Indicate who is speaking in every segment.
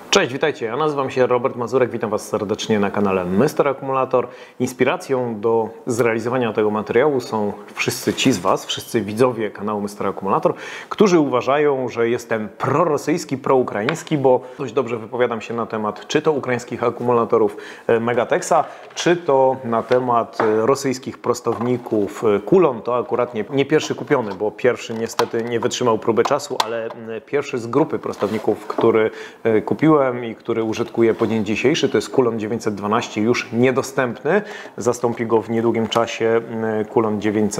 Speaker 1: Cześć, witajcie. Ja nazywam się Robert Mazurek, witam Was serdecznie na kanale Mr. Akumulator. Inspiracją do zrealizowania tego materiału są wszyscy ci z Was, wszyscy widzowie kanału Mr. Akumulator, którzy uważają, że jestem prorosyjski, proukraiński, bo dość dobrze wypowiadam się na temat czy to ukraińskich akumulatorów Megatexa, czy to na temat rosyjskich prostowników Kulon. To akurat nie pierwszy kupiony, bo pierwszy niestety nie wytrzymał próby czasu, ale pierwszy z grupy prostowników, który kupiłem i który użytkuję po dzień dzisiejszy, to jest Kulon 912, już niedostępny. Zastąpi go w niedługim czasie Kulon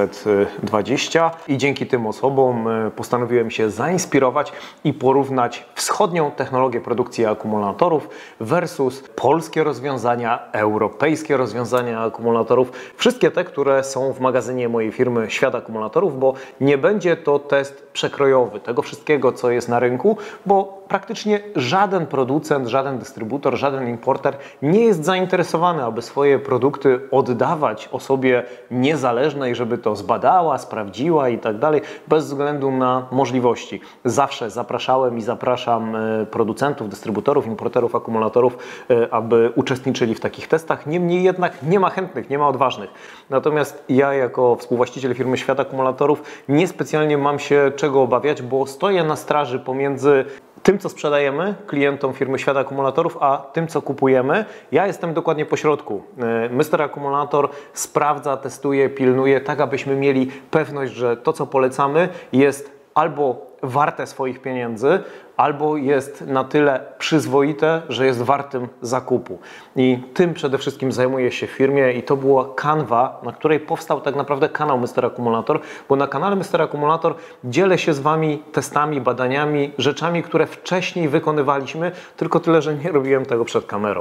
Speaker 1: 920 i dzięki tym osobom postanowiłem się zainspirować i porównać wschodnią technologię produkcji akumulatorów versus polskie rozwiązania, europejskie rozwiązania akumulatorów, wszystkie te, które są w magazynie mojej firmy Świat Akumulatorów, bo nie będzie to test przekrojowy tego wszystkiego, co jest na rynku, bo praktycznie żaden producent, żaden dystrybutor, żaden importer nie jest zainteresowany, aby swoje produkty oddawać osobie niezależnej, żeby to zbadała, sprawdziła i tak dalej, bez względu na możliwości. Zawsze zapraszałem i zapraszam producentów, dystrybutorów, importerów akumulatorów, aby uczestniczyli w takich testach. Niemniej jednak nie ma chętnych, nie ma odważnych. Natomiast ja jako współwłaściciel firmy Świat Akumulatorów niespecjalnie mam się czego obawiać, bo stoję na straży pomiędzy tym, co sprzedajemy klientom firmy Świat Akumulatorów, a tym, co kupujemy. Ja jestem dokładnie po środku. Mr. Akumulator sprawdza, testuje, pilnuje, tak abyśmy mieli pewność, że to, co polecamy, jest albo warte swoich pieniędzy, albo jest na tyle przyzwoite, że jest wartym zakupu. I tym przede wszystkim zajmuję się w firmie i to była kanwa, na której powstał tak naprawdę kanał Mr. Akumulator, bo na kanale Mr. Akumulator dzielę się z Wami testami, badaniami, rzeczami, które wcześniej wykonywaliśmy, tylko tyle, że nie robiłem tego przed kamerą.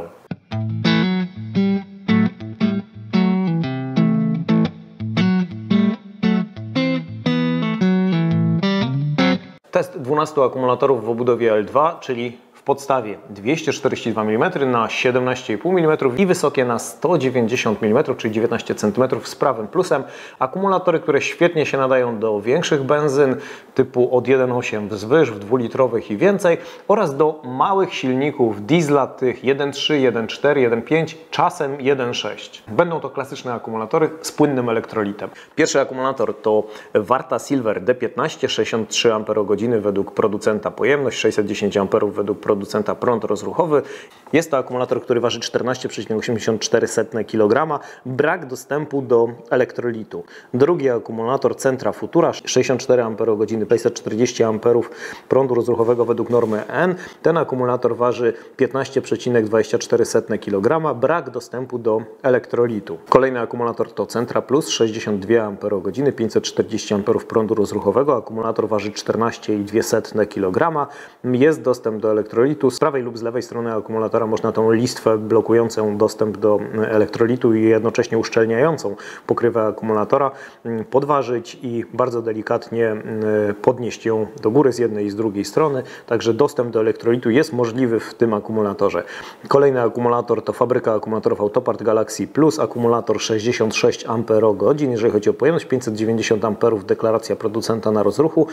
Speaker 1: Test 12 akumulatorów w obudowie L2, czyli w podstawie 242 mm na 17,5 mm i wysokie na 190 mm, czyli 19 cm z prawym plusem. Akumulatory, które świetnie się nadają do większych benzyn typu od 1,8 wzwyż, w 2-litrowych i więcej, oraz do małych silników diesla tych 1.3, 1.4, 1.5, czasem 1.6. Będą to klasyczne akumulatory z płynnym elektrolitem. Pierwszy akumulator to Varta Silver D15, 63 Ah według producenta pojemność, 610 A według producenta prąd rozruchowy. Jest to akumulator, który waży 14,84 kg. Brak dostępu do elektrolitu. Drugi akumulator Centra Futura, 64 Ah, 540 A prądu rozruchowego według normy N. Ten akumulator waży 15,24 kg. Brak dostępu do elektrolitu. Kolejny akumulator to Centra Plus, 62 Ah, 540 A prądu rozruchowego. Akumulator waży 14,2 kg. Jest dostęp do elektrolitu. Z prawej lub z lewej strony akumulatora można tą listwę blokującą dostęp do elektrolitu i jednocześnie uszczelniającą pokrywę akumulatora podważyć i bardzo delikatnie podnieść ją do góry z jednej i z drugiej strony. Także dostęp do elektrolitu jest możliwy w tym akumulatorze. Kolejny akumulator to fabryka akumulatorów Autopart Galaxy Plus. Akumulator 66 Ah, jeżeli chodzi o pojemność, 590 A deklaracja producenta na rozruchu,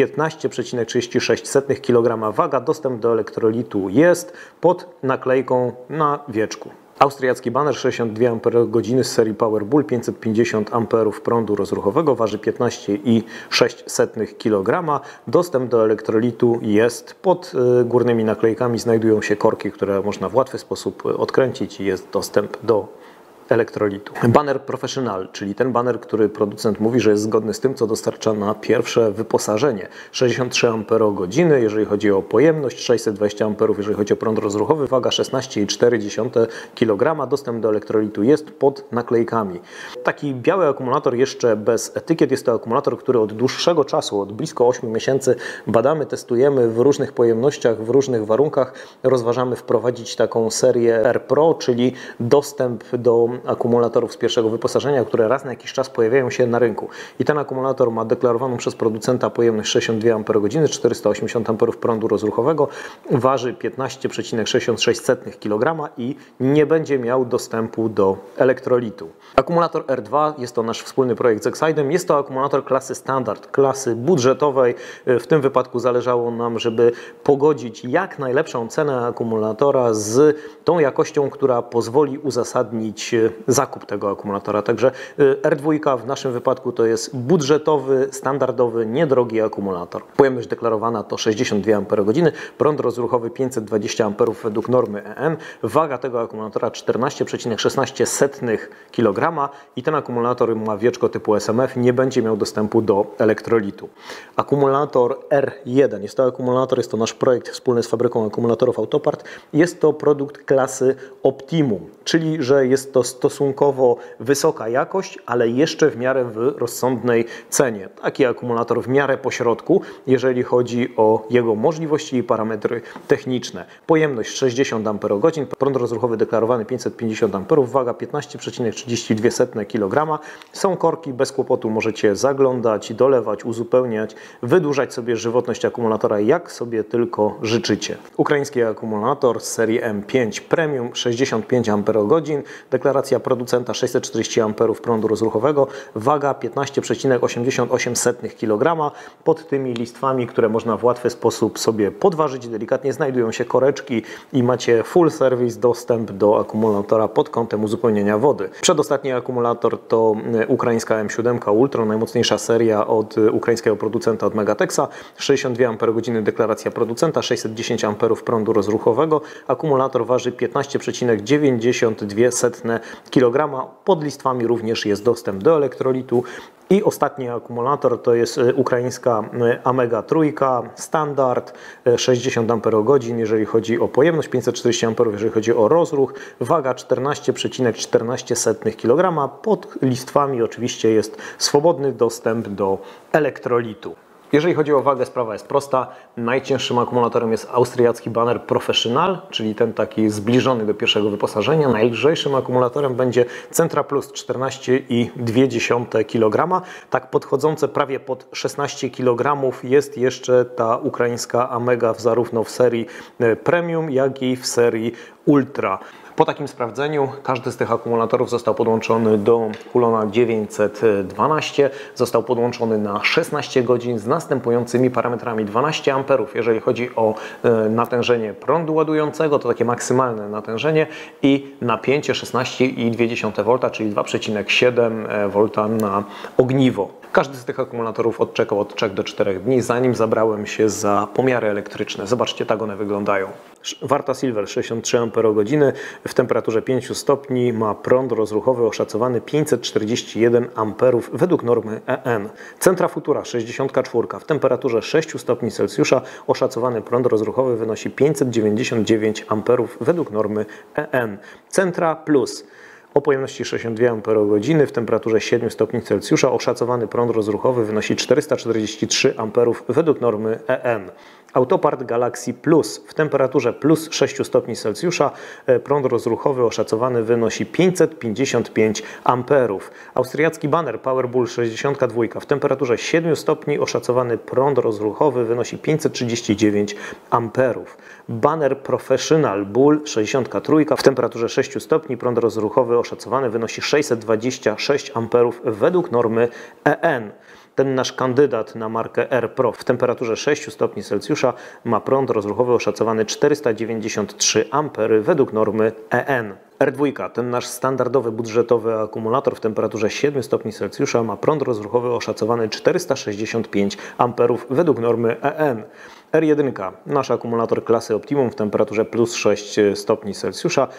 Speaker 1: 15,36 kg waga. Dostęp do elektrolitu jest pod naklejką na wieczku. Austriacki baner, 62 Ah z serii Powerbull, 550 A prądu rozruchowego, waży 15,06 kg. Dostęp do elektrolitu jest pod górnymi naklejkami, znajdują się korki, które można w łatwy sposób odkręcić i jest dostęp do elektrolitu. Baner Professional, czyli ten baner, który producent mówi, że jest zgodny z tym, co dostarcza na pierwsze wyposażenie. 63 Ah, jeżeli chodzi o pojemność, 620 A, jeżeli chodzi o prąd rozruchowy, waga 16,4 kg. Dostęp do elektrolitu jest pod naklejkami. Taki biały akumulator jeszcze bez etykiet. Jest to akumulator, który od dłuższego czasu, od blisko 8 miesięcy badamy, testujemy w różnych pojemnościach, w różnych warunkach. Rozważamy wprowadzić taką serię R Pro, czyli dostęp do akumulatorów z pierwszego wyposażenia, które raz na jakiś czas pojawiają się na rynku. I ten akumulator ma deklarowaną przez producenta pojemność 62 Ah, 480 A prądu rozruchowego, waży 15,66 kg i nie będzie miał dostępu do elektrolitu. Akumulator R2 jest to nasz wspólny projekt z Excide'em. Jest to akumulator klasy standard, klasy budżetowej. W tym wypadku zależało nam, żeby pogodzić jak najlepszą cenę akumulatora z tą jakością, która pozwoli uzasadnić zakup tego akumulatora. Także R2 w naszym wypadku to jest budżetowy, standardowy, niedrogi akumulator. Pojemność deklarowana to 62 Ah, prąd rozruchowy 520 A według normy EN. Waga tego akumulatora 14,16 kg i ten akumulator ma wieczko typu SMF, nie będzie miał dostępu do elektrolitu. Akumulator R1 jest to nasz projekt wspólny z fabryką akumulatorów Autopart. Jest to produkt klasy Optimum, czyli że jest to stosunkowo wysoka jakość, ale jeszcze w miarę w rozsądnej cenie. Taki akumulator w miarę pośrodku, jeżeli chodzi o jego możliwości i parametry techniczne. Pojemność 60 Ah, prąd rozruchowy deklarowany 550 A, waga 15,32 kg. Są korki, bez kłopotu możecie zaglądać, dolewać, uzupełniać, wydłużać sobie żywotność akumulatora jak sobie tylko życzycie. Ukraiński akumulator z serii M5 Premium 65 Ah, deklaracja producenta 640 A prądu rozruchowego, waga 15,88 kg. Pod tymi listwami, które można w łatwy sposób sobie podważyć delikatnie, znajdują się koreczki i macie full service, dostęp do akumulatora pod kątem uzupełnienia wody. Przedostatni akumulator to ukraińska M7 Ultra, najmocniejsza seria od ukraińskiego producenta, od Megatexa. 62 Ah, deklaracja producenta, 610 A prądu rozruchowego. Akumulator waży 15,92 kg. Pod listwami również jest dostęp do elektrolitu. I ostatni akumulator to jest ukraińska Amega trójka, standard, 60 Ah, jeżeli chodzi o pojemność, 540 A, jeżeli chodzi o rozruch, waga 14,14 kg. Pod listwami oczywiście jest swobodny dostęp do elektrolitu. Jeżeli chodzi o wagę, sprawa jest prosta. Najcięższym akumulatorem jest austriacki Banner Professional, czyli ten taki zbliżony do pierwszego wyposażenia. Najlżejszym akumulatorem będzie Centra Plus 14,2 kg. Tak podchodzące prawie pod 16 kg jest jeszcze ta ukraińska Amega zarówno w serii Premium, jak i w serii Ultra. Po takim sprawdzeniu każdy z tych akumulatorów został podłączony do Hulona 912, został podłączony na 16 godzin z następującymi parametrami: 12 A, jeżeli chodzi o natężenie prądu ładującego, to takie maksymalne natężenie, i napięcie 16,2 V, czyli 2,7 V na ogniwo. Każdy z tych akumulatorów odczekał od 3 do 4 dni, zanim zabrałem się za pomiary elektryczne. Zobaczcie, tak one wyglądają. Warta Silver 63 Ah w temperaturze 5 stopni ma prąd rozruchowy oszacowany 541 A według normy EN. Centra Futura 64 w temperaturze 6 stopni Celsjusza oszacowany prąd rozruchowy wynosi 599 A według normy EN. Centra Plus o pojemności 62 Ah w temperaturze 7 stopni Celsjusza oszacowany prąd rozruchowy wynosi 443 A według normy EN. Autopart Galaxy Plus w temperaturze plus 6 stopni Celsjusza prąd rozruchowy oszacowany wynosi 555 A. Austriacki Banner Powerbull 62 w temperaturze 7 stopni oszacowany prąd rozruchowy wynosi 539 A. Banner Professional Bull 63 w temperaturze 6 stopni prąd rozruchowy oszacowany wynosi 626 A według normy EN. Ten nasz kandydat na markę R Pro w temperaturze 6 stopni Celsjusza ma prąd rozruchowy oszacowany 493 A według normy EN. R2, ten nasz standardowy budżetowy akumulator w temperaturze 7 stopni Celsjusza ma prąd rozruchowy oszacowany 465 A według normy EN. R1, nasz akumulator klasy Optimum w temperaturze plus 6 stopni Celsjusza,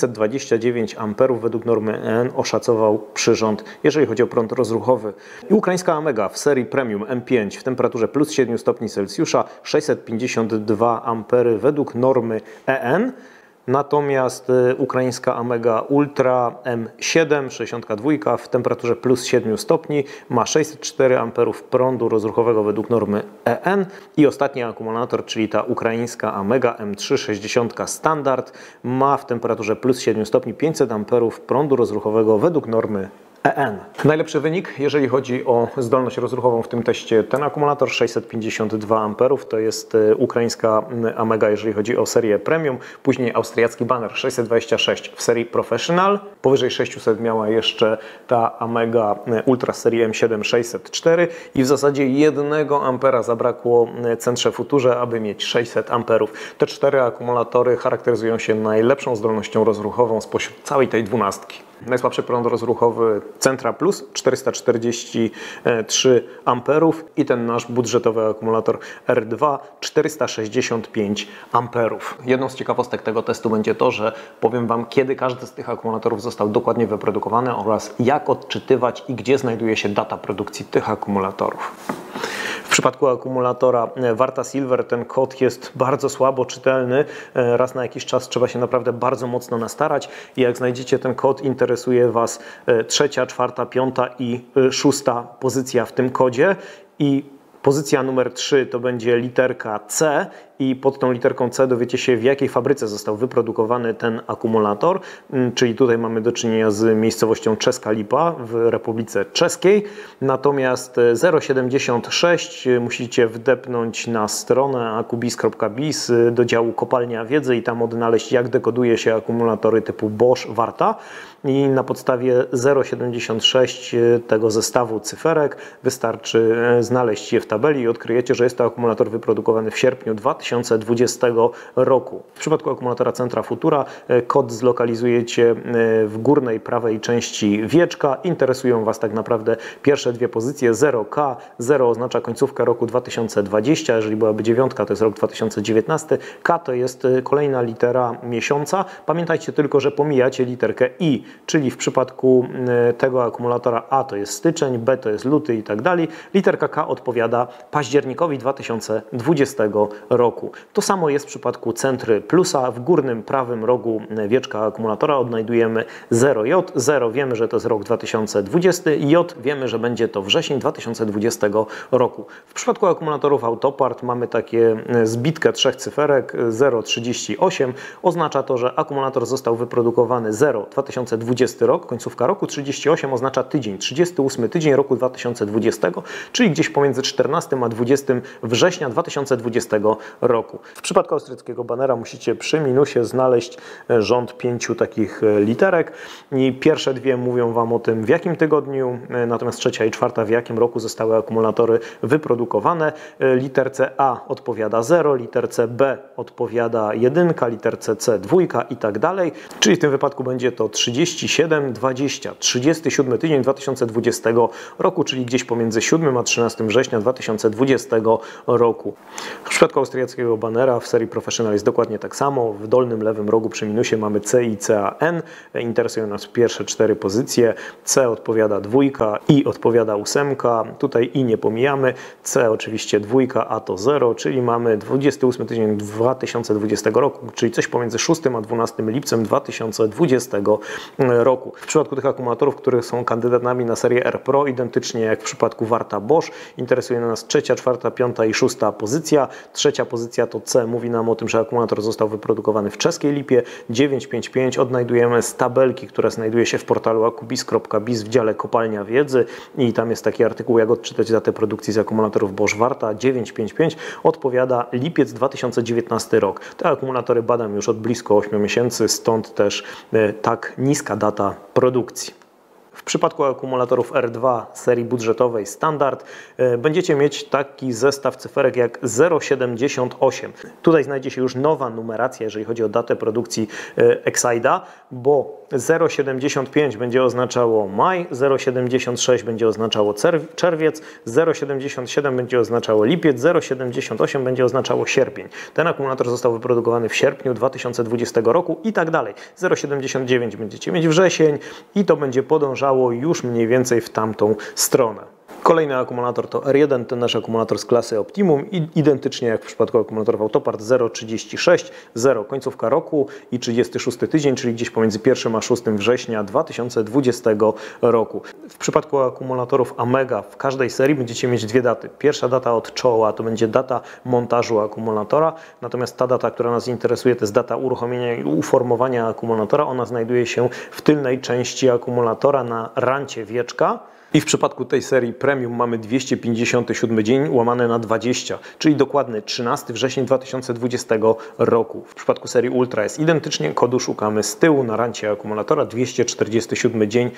Speaker 1: 529 A według normy EN oszacował przyrząd, jeżeli chodzi o prąd rozruchowy. I ukraińska Amega w serii Premium M5 w temperaturze plus 7 stopni Celsjusza, 652 A według normy EN. Natomiast ukraińska Amega Ultra M7 62 w temperaturze plus 7 stopni ma 604 A prądu rozruchowego według normy EN i ostatni akumulator, czyli ta ukraińska Amega M3 60 standard, ma w temperaturze plus 7 stopni 500 A prądu rozruchowego według normy EN. Najlepszy wynik, jeżeli chodzi o zdolność rozruchową w tym teście, ten akumulator 652 A, to jest ukraińska Amega, jeżeli chodzi o serię Premium, później austriacki Banner 626 w serii Professional, powyżej 600 miała jeszcze ta Amega Ultra z serii M7 604 i w zasadzie 1 A zabrakło Centrze Futurze, aby mieć 600 A. Te 4 akumulatory charakteryzują się najlepszą zdolnością rozruchową spośród całej tej 12. Najsłabszy prąd rozruchowy Centra Plus 443 A i ten nasz budżetowy akumulator R2 465 A. Jedną z ciekawostek tego testu będzie to, że powiem Wam, kiedy każdy z tych akumulatorów został dokładnie wyprodukowany oraz jak odczytywać i gdzie znajduje się data produkcji tych akumulatorów. W przypadku akumulatora Warta Silver ten kod jest bardzo słabo czytelny. Raz na jakiś czas trzeba się naprawdę bardzo mocno nastarać i jak znajdziecie ten kod, interesuje Was 3., 4., 5. i 6. pozycja w tym kodzie i pozycja numer 3 to będzie literka C i pod tą literką C dowiecie się, w jakiej fabryce został wyprodukowany ten akumulator, czyli tutaj mamy do czynienia z miejscowością Czeska Lipa w Republice Czeskiej. Natomiast 076 musicie wdepnąć na stronę akubis.biz do działu Kopalnia Wiedzy i tam odnaleźć, jak dekoduje się akumulatory typu Bosch Warta. I na podstawie 076 tego zestawu cyferek wystarczy znaleźć je w tabeli i odkryjecie, że jest to akumulator wyprodukowany w sierpniu 2020 roku. W przypadku akumulatora Centra Futura kod zlokalizujecie w górnej prawej części wieczka. Interesują Was tak naprawdę pierwsze dwie pozycje 0K. 0 oznacza końcówkę roku 2020, jeżeli byłaby 9, to jest rok 2019. K to jest kolejna litera miesiąca. Pamiętajcie tylko, że pomijacie literkę I, czyli w przypadku tego akumulatora A to jest styczeń, B to jest luty i tak dalej. Literka K odpowiada październikowi 2020 roku. To samo jest w przypadku Centry Plusa. W górnym prawym rogu wieczka akumulatora odnajdujemy 0J. 0 wiemy, że to jest rok 2020. J wiemy, że będzie to wrzesień 2020 roku. W przypadku akumulatorów Autopart mamy takie zbitkę trzech cyferek 038. Oznacza to, że akumulator został wyprodukowany 2020 rok, końcówka roku, 38 oznacza tydzień, 38 tydzień roku 2020, czyli gdzieś pomiędzy 14 a 20 września 2020 roku. W przypadku austriackiego Bannera musicie przy minusie znaleźć rząd 5 takich literek i pierwsze dwie mówią Wam o tym, w jakim tygodniu, natomiast trzecia i czwarta, w jakim roku zostały akumulatory wyprodukowane. Literce A odpowiada 0, literce B odpowiada 1, literce C 2 i tak dalej, czyli w tym wypadku będzie to 37, 20, 37 tydzień 2020 roku, czyli gdzieś pomiędzy 7 a 13 września 2020 roku. W przypadku austriackiego Bannera w serii Professional jest dokładnie tak samo. W dolnym lewym rogu przy minusie mamy C i CAN. Interesują nas pierwsze 4 pozycje. C odpowiada 2, I odpowiada 8. Tutaj I nie pomijamy. C oczywiście 2, A to 0, czyli mamy 28 tydzień 2020 roku, czyli coś pomiędzy 6 a 12 lipcem 2020 roku. W przypadku tych akumulatorów, które są kandydatami na serię R Pro, identycznie jak w przypadku Warta Bosch, interesuje nas trzecia, czwarta, piąta i 6. pozycja. Trzecia pozycja to C, mówi nam o tym, że akumulator został wyprodukowany w Czeskiej Lipie. 955 odnajdujemy z tabelki, która znajduje się w portalu akubis.biz w dziale Kopalnia Wiedzy i tam jest taki artykuł, jak odczytać datę produkcji z akumulatorów Bosch Warta. 955 odpowiada lipiec 2019 rok. Te akumulatory badam już od blisko 8 miesięcy, stąd też tak niska data produkcji. W przypadku akumulatorów R2 serii budżetowej standard będziecie mieć taki zestaw cyferek jak 078. Tutaj znajdzie się już nowa numeracja, jeżeli chodzi o datę produkcji Exide'a, bo 0,75 będzie oznaczało maj, 0,76 będzie oznaczało czerwiec, 0,77 będzie oznaczało lipiec, 0,78 będzie oznaczało sierpień. Ten akumulator został wyprodukowany w sierpniu 2020 roku i tak dalej. 0,79 będziecie mieć wrzesień i to będzie podążało już mniej więcej w tamtą stronę. Kolejny akumulator to R1, ten nasz akumulator z klasy Optimum i identycznie jak w przypadku akumulatorów Autopart 0,36, 0 końcówka roku i 36 tydzień, czyli gdzieś pomiędzy 1 a 6 września 2020 roku. W przypadku akumulatorów Amega w każdej serii będziecie mieć dwie daty. Pierwsza data od czoła to będzie data montażu akumulatora, natomiast ta data, która nas interesuje, to jest data uruchomienia i uformowania akumulatora. Ona znajduje się w tylnej części akumulatora na rancie wieczka. I w przypadku tej serii Premium mamy 257 dzień łamane na 20, czyli dokładny 13 września 2020 roku. W przypadku serii Ultra jest identycznie, kodu szukamy z tyłu na rancie akumulatora, 247 dzień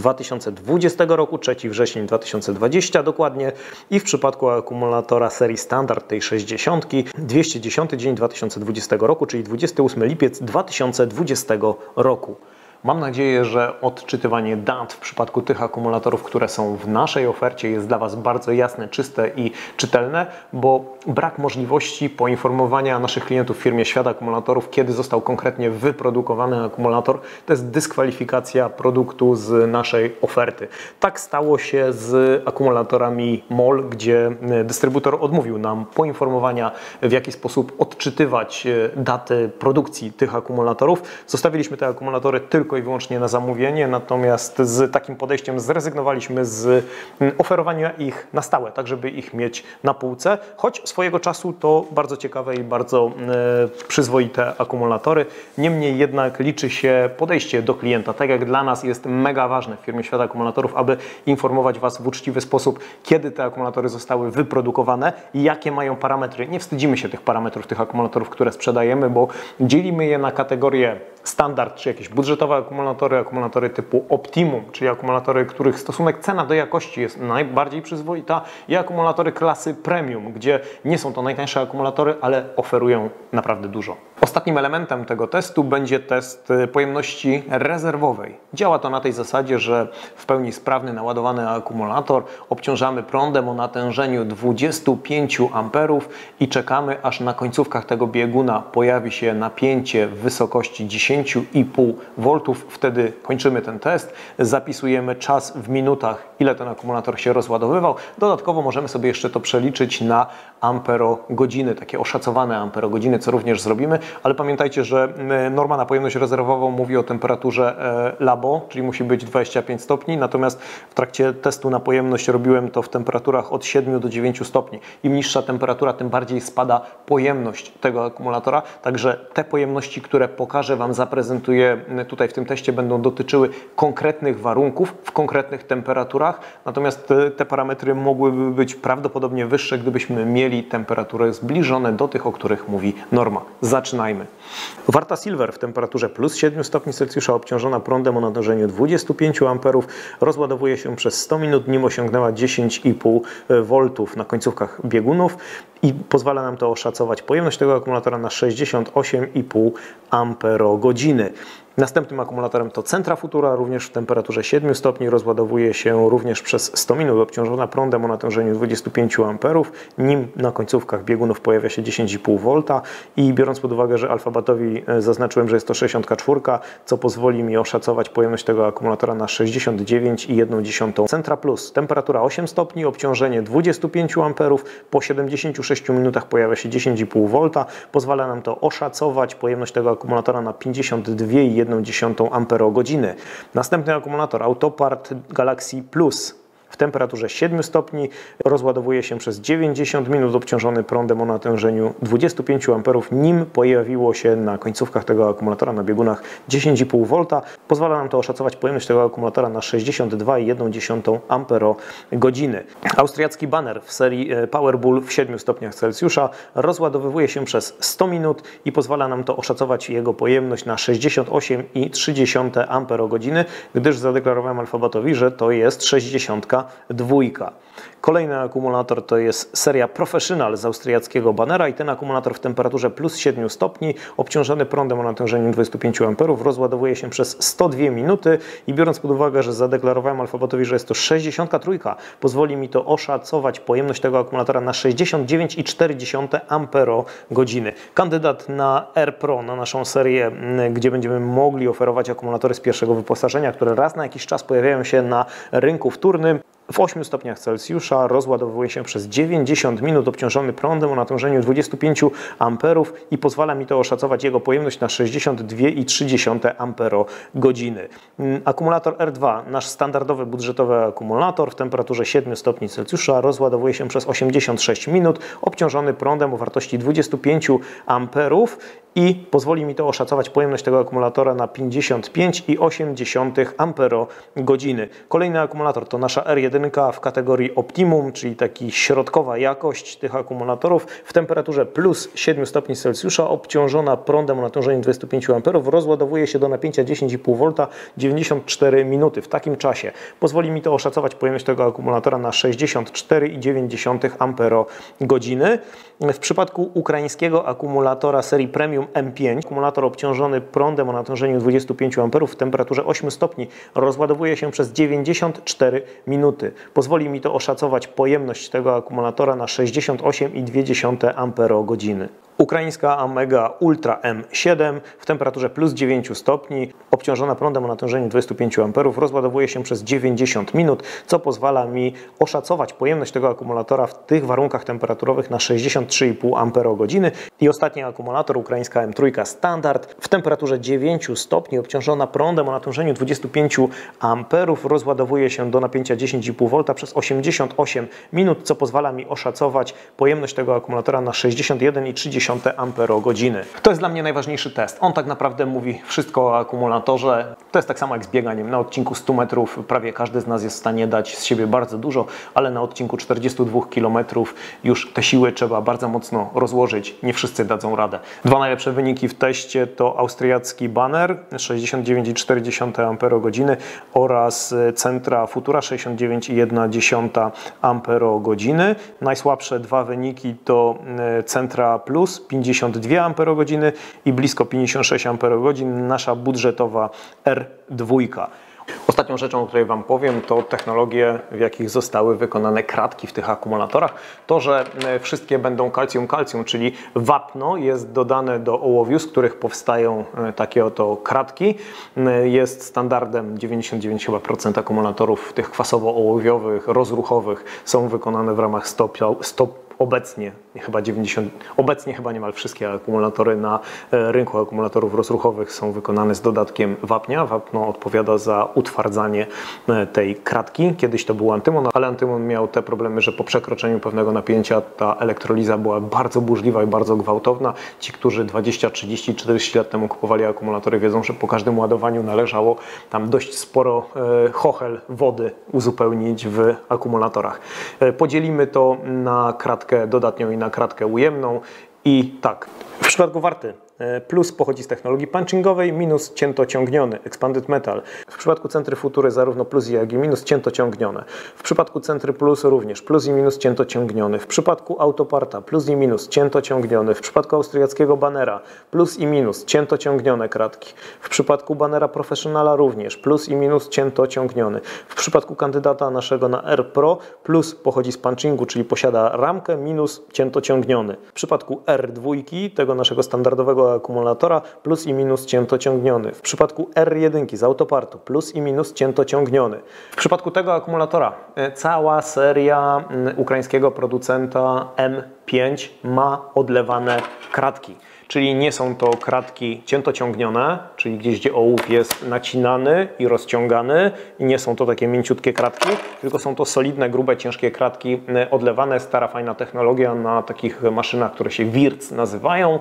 Speaker 1: 2020 roku, 3 wrzesień 2020 dokładnie. I w przypadku akumulatora serii Standard, tej 60, 210 dzień 2020 roku, czyli 28 lipiec 2020 roku. Mam nadzieję, że odczytywanie dat w przypadku tych akumulatorów, które są w naszej ofercie, jest dla Was bardzo jasne, czyste i czytelne, bo brak możliwości poinformowania naszych klientów w firmie Świat Akumulatorów, kiedy został konkretnie wyprodukowany akumulator, to jest dyskwalifikacja produktu z naszej oferty. Tak stało się z akumulatorami MOL, gdzie dystrybutor odmówił nam poinformowania, w jaki sposób odczytywać daty produkcji tych akumulatorów. Zostawiliśmy te akumulatory tylko i wyłącznie na zamówienie, natomiast z takim podejściem zrezygnowaliśmy z oferowania ich na stałe, tak żeby ich mieć na półce, choć swojego czasu to bardzo ciekawe i bardzo przyzwoite akumulatory. Niemniej jednak liczy się podejście do klienta, tak jak dla nas jest mega ważne w firmie Świat Akumulatorów, aby informować Was w uczciwy sposób, kiedy te akumulatory zostały wyprodukowane i jakie mają parametry. Nie wstydzimy się tych parametrów, tych akumulatorów, które sprzedajemy, bo dzielimy je na kategorie standard, czy jakieś budżetowe akumulatory, akumulatory typu Optimum, czyli akumulatory, których stosunek cena do jakości jest najbardziej przyzwoita, i akumulatory klasy Premium, gdzie nie są to najtańsze akumulatory, ale oferują naprawdę dużo. Ostatnim elementem tego testu będzie test pojemności rezerwowej. Działa to na tej zasadzie, że w pełni sprawny, naładowany akumulator obciążamy prądem o natężeniu 25 A i czekamy, aż na końcówkach tego bieguna pojawi się napięcie w wysokości 10,5 V. Wtedy kończymy ten test, zapisujemy czas w minutach, ile ten akumulator się rozładowywał. Dodatkowo możemy sobie jeszcze to przeliczyć na amperogodziny, takie oszacowane amperogodziny, co również zrobimy, ale pamiętajcie, że norma na pojemność rezerwową mówi o temperaturze labo, czyli musi być 25 stopni, natomiast w trakcie testu na pojemność robiłem to w temperaturach od 7 do 9 stopni. Im niższa temperatura, tym bardziej spada pojemność tego akumulatora, także te pojemności, które pokażę Wam, zaprezentuję tutaj w tym teście, będą dotyczyły konkretnych warunków w konkretnych temperaturach, natomiast te parametry mogłyby być prawdopodobnie wyższe, gdybyśmy mieli temperatury zbliżone do tych, o których mówi norma. Zaczynajmy. Warta Silver w temperaturze plus 7 stopni Celsjusza, obciążona prądem o natężeniu 25 A, rozładowuje się przez 100 minut, nim osiągnęła 10,5 V na końcówkach biegunów i pozwala nam to oszacować pojemność tego akumulatora na 68,5 amperogodziny. Następnym akumulatorem to Centra Futura, również w temperaturze 7 stopni, rozładowuje się również przez 100 minut, obciążona prądem o natężeniu 25 A, nim na końcówkach biegunów pojawia się 10,5 V i biorąc pod uwagę, że alfabetowi zaznaczyłem, że jest to 64, co pozwoli mi oszacować pojemność tego akumulatora na 69,1. Centra Plus, temperatura 8 stopni, obciążenie 25 A, po 76 minutach pojawia się 10,5 V, pozwala nam to oszacować pojemność tego akumulatora na 52,1 amperogodziny. Następny akumulator Autopart Galaxy Plus w temperaturze 7 stopni, rozładowuje się przez 90 minut, obciążony prądem o natężeniu 25 A, nim pojawiło się na końcówkach tego akumulatora na biegunach 10,5 V. Pozwala nam to oszacować pojemność tego akumulatora na 62,1 amperogodziny. Austriacki Banner w serii Powerbull w 7 stopniach Celsjusza rozładowywuje się przez 100 minut i pozwala nam to oszacować jego pojemność na 68,3 amperogodziny, gdyż zadeklarowałem alfabetowi, że to jest 62. Kolejny akumulator to jest seria Professional z austriackiego Bannera i ten akumulator w temperaturze plus 7 stopni, obciążony prądem o natężeniu 25 A, rozładowuje się przez 102 minuty i biorąc pod uwagę, że zadeklarowałem alfabetowi, że jest to 63, pozwoli mi to oszacować pojemność tego akumulatora na 69,4 amperogodziny. Kandydat na R Pro, na naszą serię, gdzie będziemy mogli oferować akumulatory z pierwszego wyposażenia, które raz na jakiś czas pojawiają się na rynku wtórnym. w 8 stopniach Celsjusza, rozładowuje się przez 90 minut, obciążony prądem o natężeniu 25 A i pozwala mi to oszacować jego pojemność na 62,3 Ah. Akumulator R2, nasz standardowy budżetowy akumulator w temperaturze 7 stopni Celsjusza, rozładowuje się przez 86 minut, obciążony prądem o wartości 25 A i pozwoli mi to oszacować pojemność tego akumulatora na 55,8 Ah. Kolejny akumulator to nasza R1 w kategorii Optimum, czyli taki środkowa jakość tych akumulatorów w temperaturze plus 7 stopni Celsjusza, obciążona prądem o natężeniu 25 A, rozładowuje się do napięcia 10,5 V 94 minuty. W takim czasie pozwoli mi to oszacować pojemność tego akumulatora na 64,9 Ah. W przypadku ukraińskiego akumulatora serii Premium M5, akumulator obciążony prądem o natężeniu 25 A w temperaturze 8 stopni rozładowuje się przez 94 minuty. Pozwoli mi to oszacować pojemność tego akumulatora na 68,2 Ah. Ukraińska Amega Ultra M7 w temperaturze plus 9 stopni, obciążona prądem o natężeniu 25 A, rozładowuje się przez 90 minut, co pozwala mi oszacować pojemność tego akumulatora w tych warunkach temperaturowych na 63,5 Ah. I ostatni akumulator, ukraińska M3 Standard w temperaturze 9 stopni, obciążona prądem o natężeniu 25 A, rozładowuje się do napięcia 10,5 V przez 88 minut, co pozwala mi oszacować pojemność tego akumulatora na 61,3 Ah. To jest dla mnie najważniejszy test. On tak naprawdę mówi wszystko o akumulatorze. To jest tak samo jak z bieganiem. Na odcinku 100 metrów prawie każdy z nas jest w stanie dać z siebie bardzo dużo, ale na odcinku 42 km już te siły trzeba bardzo mocno rozłożyć. Nie wszyscy dadzą radę. Dwa najlepsze wyniki w teście to austriacki Banner 69,4 Ah oraz Centra Futura 69,1 Ah. Najsłabsze dwa wyniki to Centra Plus 52 Ah i blisko 56 Ah, nasza budżetowa R2. Ostatnią rzeczą, o której Wam powiem, to technologie, w jakich zostały wykonane kratki w tych akumulatorach. To, że wszystkie będą kalcium-kalcium, czyli wapno jest dodane do ołowiu, z których powstają takie oto kratki. Jest standardem 99% akumulatorów tych kwasowo-ołowiowych, rozruchowych są wykonane w ramach Obecnie chyba niemal wszystkie akumulatory na rynku akumulatorów rozruchowych są wykonane z dodatkiem wapnia. Wapno odpowiada za utwardzanie tej kratki. Kiedyś to był antymon, ale antymon miał te problemy, że po przekroczeniu pewnego napięcia ta elektroliza była bardzo burzliwa i bardzo gwałtowna. Ci, którzy 20, 30, 40 lat temu kupowali akumulatory, wiedzą, że po każdym ładowaniu należało tam dość sporo chochel wody uzupełnić w akumulatorach. Podzielimy to na kratkę dodatnią i na kratkę ujemną i tak. W przypadku warty plus pochodzi z technologii punchingowej, minus ciętociągniony, expanded metal. W przypadku Centry Futury zarówno plus jak i minus ciętociągnione. W przypadku Centry Plus również plus i minus ciętociągniony. W przypadku Autoparta plus i minus ciętociągniony. W przypadku austriackiego Bannera plus i minus ciętociągnione kratki. W przypadku Bannera Professionala również plus i minus ciętociągniony. W przypadku kandydata naszego na R Pro plus pochodzi z punchingu, czyli posiada ramkę, minus ciętociągniony. W przypadku R2, tego naszego standardowego akumulatora, plus i minus ciętociągniony. W przypadku R1 z Autopartu plus i minus ciętociągniony. W przypadku tego akumulatora cała seria ukraińskiego producenta M5 ma odlewane kratki. Czyli nie są to kratki ciętociągnione, czyli gdzieś gdzie ołów jest nacinany i rozciągany i nie są to takie mięciutkie kratki, tylko są to solidne, grube, ciężkie kratki odlewane. Stara, fajna technologia na takich maszynach, które się Wirtz nazywają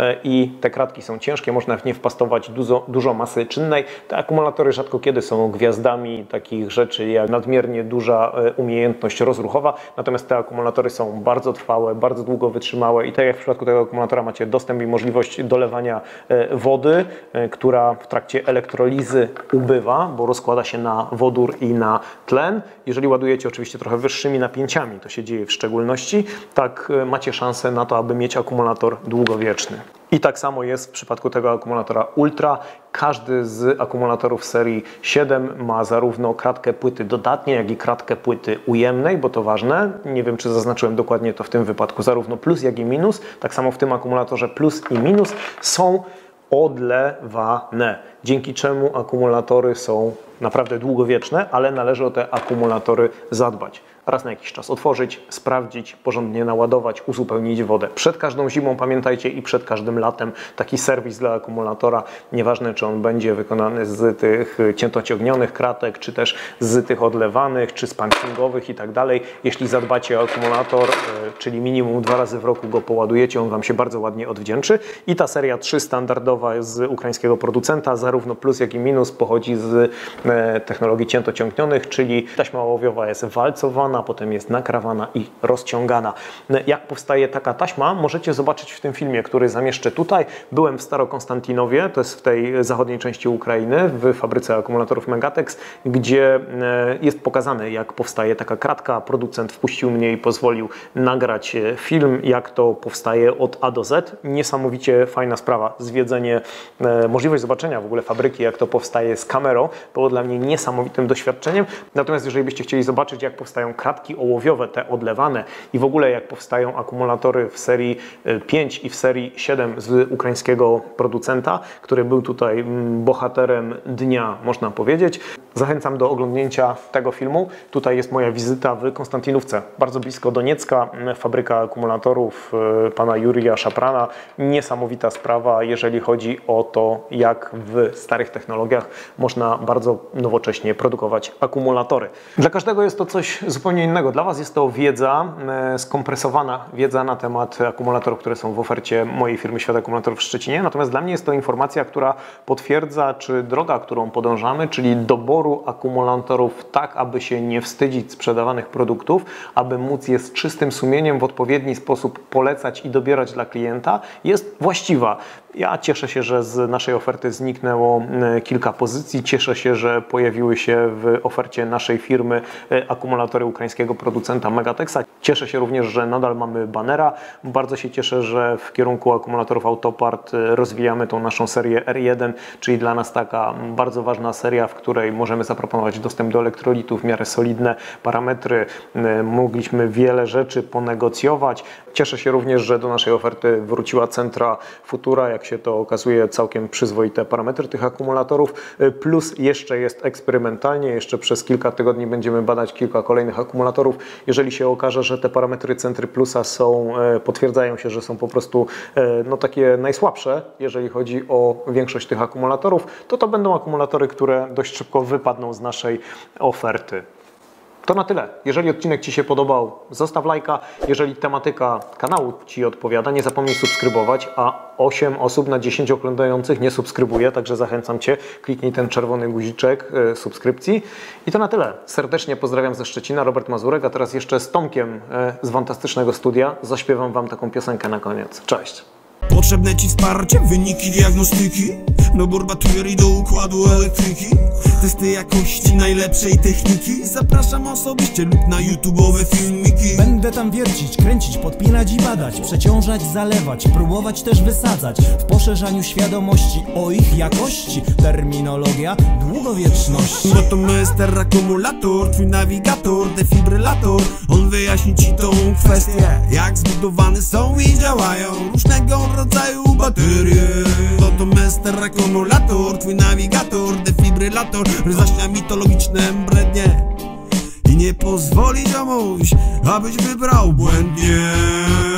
Speaker 1: i te kratki są ciężkie, można w nie wpastować dużo masy czynnej. Te akumulatory rzadko kiedy są gwiazdami takich rzeczy jak nadmiernie duża umiejętność rozruchowa, natomiast te akumulatory są bardzo trwałe, bardzo długo wytrzymałe i tak jak w przypadku tego akumulatora macie dostęp i możliwość dolewania wody, która w trakcie elektrolizy ubywa, bo rozkłada się na wodór i na tlen. Jeżeli ładujecie oczywiście trochę wyższymi napięciami, to się dzieje w szczególności, tak macie szansę na to, aby mieć akumulator długowieczny. I tak samo jest w przypadku tego akumulatora Ultra. Każdy z akumulatorów serii 7 ma zarówno kratkę płyty dodatniej, jak i kratkę płyty ujemnej, bo to ważne. Nie wiem, czy zaznaczyłem dokładnie to w tym wypadku. Zarówno plus, jak i minus. Tak samo w tym akumulatorze plus i minus są odlewane, dzięki czemu akumulatory są naprawdę długowieczne, ale należy o te akumulatory zadbać. Raz na jakiś czas otworzyć, sprawdzić, porządnie naładować, uzupełnić wodę. Przed każdą zimą, pamiętajcie, i przed każdym latem taki serwis dla akumulatora, nieważne czy on będzie wykonany z tych ciętociągnionych kratek, czy też z tych odlewanych, czy z punchingowych i tak dalej. Jeśli zadbacie o akumulator, czyli minimum 2 razy w roku go poładujecie, on Wam się bardzo ładnie odwdzięczy. I ta seria 3 standardowa z ukraińskiego producenta, zarówno plus jak i minus, pochodzi z technologii ciętociągnionych, czyli taśma ołowiowa jest walcowana, potem jest nakrawana i rozciągana. Jak powstaje taka taśma, możecie zobaczyć w tym filmie, który zamieszczę tutaj. Byłem w Starokonstantinowie, to jest w tej zachodniej części Ukrainy, w fabryce akumulatorów Megatex, gdzie jest pokazane, jak powstaje taka kratka. Producent wpuścił mnie i pozwolił nagrać film, jak to powstaje od A do Z. Niesamowicie fajna sprawa. Zwiedzenie, możliwość zobaczenia w ogóle fabryki, jak to powstaje z kamerą, było dla mnie niesamowitym doświadczeniem. Natomiast jeżeli byście chcieli zobaczyć, jak powstają kratki ołowiowe, te odlewane, i w ogóle jak powstają akumulatory w serii 5 i w serii 7 z ukraińskiego producenta, który był tutaj bohaterem dnia, można powiedzieć, zachęcam do oglądnięcia tego filmu. Tutaj jest moja wizyta w Konstantynówce, bardzo blisko Doniecka, fabryka akumulatorów pana Jurija Szaprana. Niesamowita sprawa, jeżeli chodzi o to, jak w starych technologiach można bardzo nowocześnie produkować akumulatory. Dla każdego jest to coś zupełnie innego. Dla Was jest to wiedza, skompresowana wiedza na temat akumulatorów, które są w ofercie mojej firmy Świat Akumulatorów w Szczecinie. Natomiast dla mnie jest to informacja, która potwierdza, czy droga, którą podążamy, czyli doboru akumulatorów tak, aby się nie wstydzić sprzedawanych produktów, aby móc je z czystym sumieniem w odpowiedni sposób polecać i dobierać dla klienta, jest właściwa. Ja cieszę się, że z naszej oferty zniknęło kilka pozycji. Cieszę się, że pojawiły się w ofercie naszej firmy akumulatory ukraińskiego producenta Megatexa. Cieszę się również, że nadal mamy banera. Bardzo się cieszę, że w kierunku akumulatorów Autopart rozwijamy tą naszą serię R1, czyli dla nas taka bardzo ważna seria, w której możemy zaproponować dostęp do elektrolitów, w miarę solidne parametry. Mogliśmy wiele rzeczy ponegocjować. Cieszę się również, że do naszej oferty wróciła Centra Futura. Jak się to okazuje, całkiem przyzwoite parametry tych akumulatorów. Plus jeszcze jest eksperymentalnie, jeszcze przez kilka tygodni będziemy badać kilka kolejnych akumulatorów. Jeżeli się okaże, że te parametry Centry Plusa potwierdzają się, że są po prostu takie najsłabsze, jeżeli chodzi o większość tych akumulatorów, to będą akumulatory, które dość szybko wypadną z naszej oferty. To na tyle. Jeżeli odcinek Ci się podobał, zostaw lajka. Jeżeli tematyka kanału Ci odpowiada, nie zapomnij subskrybować, a 8 osób na 10 oglądających nie subskrybuje, także zachęcam Cię, kliknij ten czerwony guziczek subskrypcji. I to na tyle. Serdecznie pozdrawiam ze Szczecina, Robert Mazurek, a teraz jeszcze z Tomkiem z fantastycznego studia zaśpiewam Wam taką piosenkę na koniec. Cześć!
Speaker 2: Potrzebne Ci wsparcie, wyniki diagnostyki, dobór baterii do układu elektryki, testy jakości najlepszej techniki. Zapraszam osobiście lub na YouTube'owe filmiki.
Speaker 3: Będę tam wiercić, kręcić, podpinać i badać, przeciążać, zalewać, próbować też wysadzać. W poszerzaniu świadomości o ich jakości, terminologia długowieczności.
Speaker 2: Bo to Mr. Akumulator, twój nawigator, defibrylator. On wyjaśni Ci tą kwestię, jak zbudowane są i działają różnego rodzaju baterie. To Mr. Akumulator, twój nawigator, defibrylator. Rozjaśnia mitologiczne brednie i nie pozwoli ziomuś, abyś wybrał błędnie.